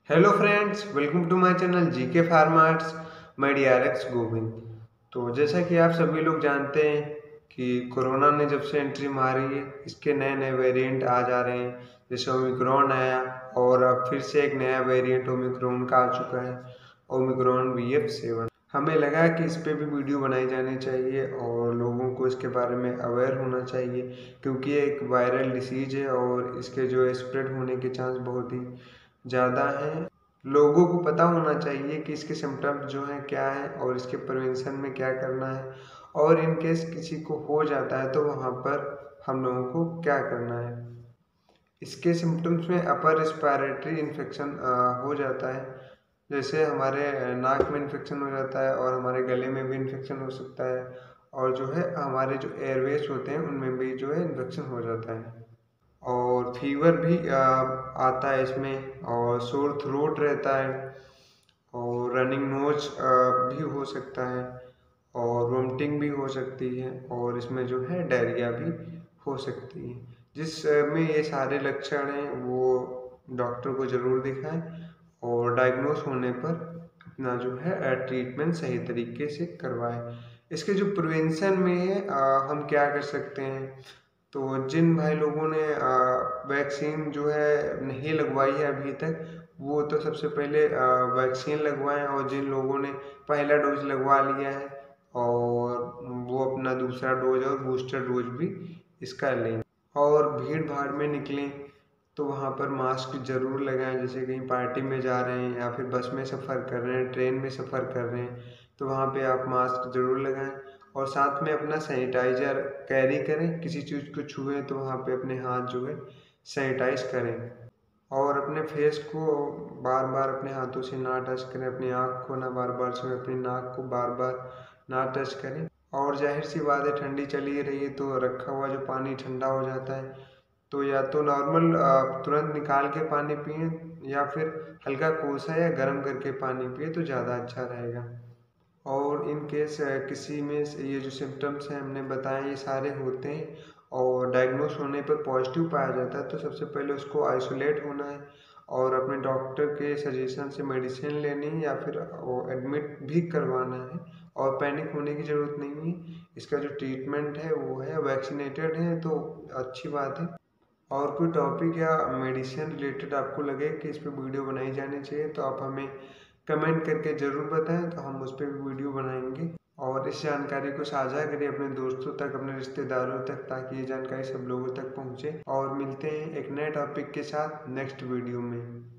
Hello friends, welcome to my channel GK farmers. मैं DRX Govind. तो जैसा कि आप सभी लोग जानते हैं कि कोरोना ने जब से एंट्री मारी है, इसके नए नए वेरिएंट आ जा रहे हैं। जैसे ओमिक्रॉन आया और अब फिर से एक नया वेरिएंट ओमिक्रॉन का आ चुका है, ओमिक्रॉन BF7। हमें लगा कि इस पे भी वीडियो बनाई जानी चाहिए और लोगों को इसके बारे में अवेयर होना चाहिए, क्योंकि ये एक वायरल डिसीज है और इसके जो स्प्रेड होने के चांस बहुत ही ज़्यादा है। लोगों को पता होना चाहिए कि इसके सिम्टम्स जो हैं क्या है और इसके प्रिवेंशन में क्या करना है, और इन केस किसी को हो जाता है तो वहाँ पर हम लोगों को क्या करना है। इसके सिम्टम्स में अपर रेस्पिरेटरी इन्फेक्शन हो जाता है। जैसे हमारे नाक में इन्फेक्शन हो जाता है और हमारे गले में भी इन्फेक्शन हो सकता है, और जो है हमारे जो एयरवेज होते हैं उनमें भी जो है इन्फेक्शन हो जाता है। और फीवर भी आता है इसमें, और सोर थ्रोट रहता है, और रनिंग नोज भी हो सकता है, और वोमिटिंग भी हो सकती है, और इसमें जो है डायरिया भी हो सकती है। जिसमें ये सारे लक्षण हैं वो डॉक्टर को ज़रूर दिखाएं, और डायग्नोस होने पर अपना जो है ट्रीटमेंट सही तरीके से करवाएं। इसके जो प्रिवेंशन में है हम क्या कर सकते हैं। तो जिन भाई लोगों ने वैक्सीन जो है नहीं लगवाई है अभी तक, वो तो सबसे पहले वैक्सीन लगवाएं, और जिन लोगों ने पहला डोज लगवा लिया है और वो अपना दूसरा डोज और बूस्टर डोज भी इसका लें। और भीड़ भाड़ में निकलें तो वहाँ पर मास्क जरूर लगाएं। जैसे कहीं पार्टी में जा रहे हैं या फिर बस में सफ़र कर रहे हैं, ट्रेन में सफ़र कर रहे हैं, तो वहाँ पे आप मास्क जरूर लगाएं। और साथ में अपना सैनिटाइजर कैरी करें। किसी चीज़ को छुएं तो वहाँ पे अपने हाथ जो है सैनिटाइज करें, और अपने फेस को बार बार अपने हाथों से ना टच करें। अपनी आँख को ना बार बार छुएं, अपनी नाक को बार बार ना टच करें। और जाहिर सी बात है, ठंडी चली ही रही है तो रखा हुआ जो पानी ठंडा हो जाता है, तो या तो नॉर्मल तुरंत निकाल के पानी पिएं, या फिर हल्का कोसा या गर्म करके पानी पिए तो ज़्यादा अच्छा रहेगा। और इन केस किसी में ये जो सिम्टम्स हैं हमने बताए ये सारे होते हैं, और डायग्नोस होने पर पॉजिटिव पाया जाता है, तो सबसे पहले उसको आइसोलेट होना है और अपने डॉक्टर के सजेशन से मेडिसिन लेनी है, या फिर वो एडमिट भी करवाना है। और पैनिक होने की ज़रूरत नहीं है। इसका जो ट्रीटमेंट है वो है, वैक्सीनेटेड है तो अच्छी बात है। और कोई टॉपिक या मेडिसिन रिलेटेड आपको लगे कि इस पे वीडियो बनाई जानी चाहिए, तो आप हमें कमेंट करके ज़रूर बताएं, तो हम उस पर भी वीडियो बनाएंगे। और इस जानकारी को साझा करिए अपने दोस्तों तक, अपने रिश्तेदारों तक, ताकि ये जानकारी सब लोगों तक पहुंचे। और मिलते हैं एक नए टॉपिक के साथ नेक्स्ट वीडियो में।